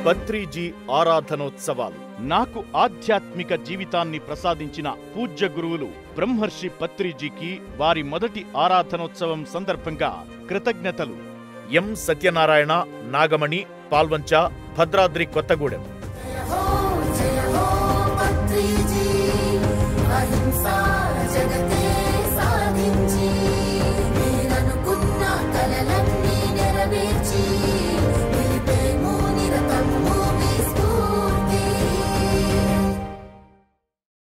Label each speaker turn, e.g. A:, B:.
A: పత్రిజీ ఆరాధనోత్సవాలు. నాకు ఆధ్యాత్మిక జీవితాన్ని ప్రసాదించిన పూజ్య గురువులు బ్రహ్మర్షి పత్రిజీకి వారి మొదటి ఆరాధనోత్సవం సందర్భంగా కృతజ్ఞతలు. ఎం సత్యనారాయణ, నాగమణి, పాల్వంచ, భద్రాద్రి కొత్తగూడెం.